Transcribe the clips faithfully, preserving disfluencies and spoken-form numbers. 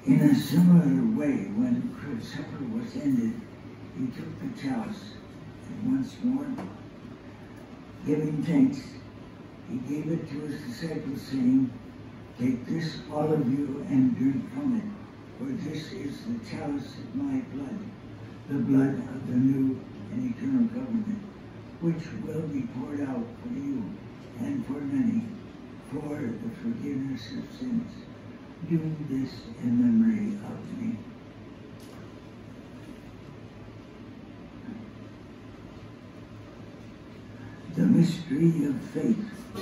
In a similar way, when supper was ended, he took the chalice, and once more, giving thanks, he gave it to his disciples, saying, "Take this, all of you, and drink from it, for this is the chalice of my blood, the blood of the new and eternal covenant, which will be poured out for you and for many for the forgiveness of sins. Do this in memory of me." The mystery of faith.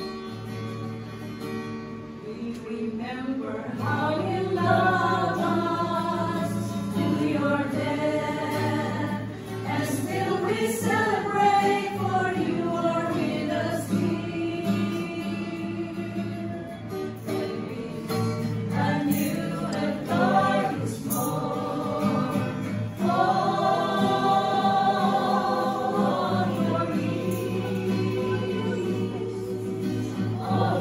We remember how you loved us to your death, and still we celebrate, for you are with us here. And you have died this morn for your peace. Oh,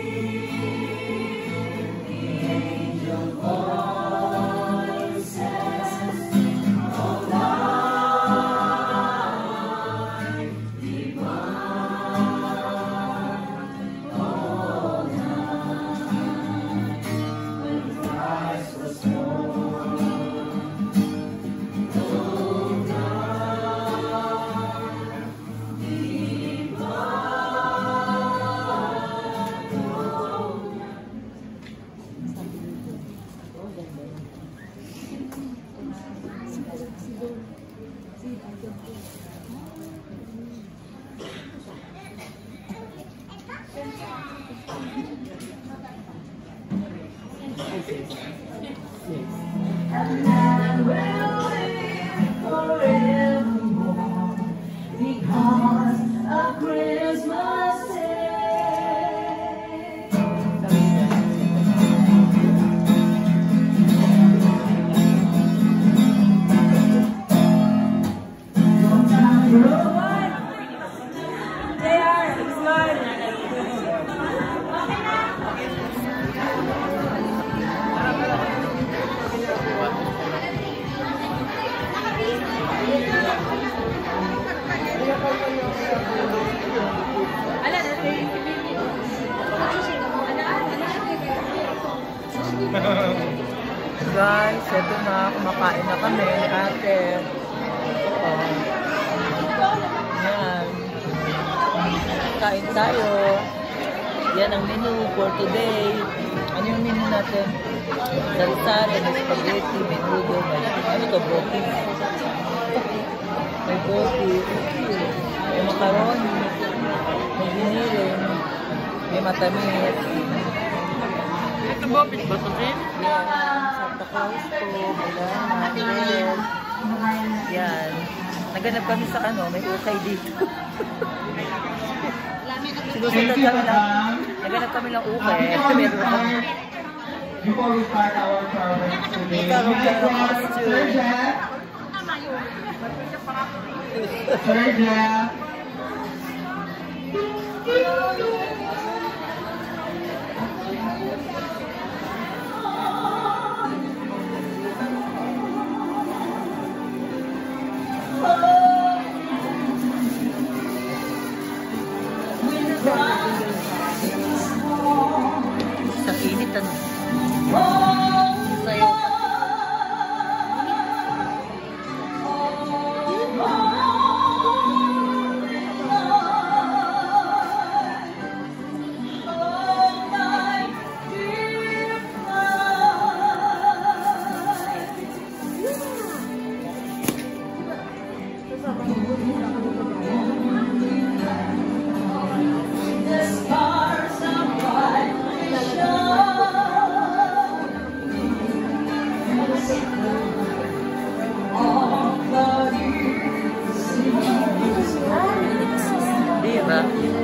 and that will live forevermore because of Christmas Day. They are excited. Guys, eto na, kumakain na kami ni ate. Oh. Yan. Kain tayo. Yan ang menu for today. Ano yung menu natin? Salsare, may spaghetti, may noodle, may ano to, brotis. May brotis. May macaroni. May giniling. May matamis. Ito ba? Bit ba ito rin? Santa Claus po. Ayan. Yan. Naganap kami sa ano, may ukay dito. Sinusunod kami lang. Naganap kami ng ukay. Meron kami. Before we start our program today, Sergio. Sa init ano? Sayo. Diba?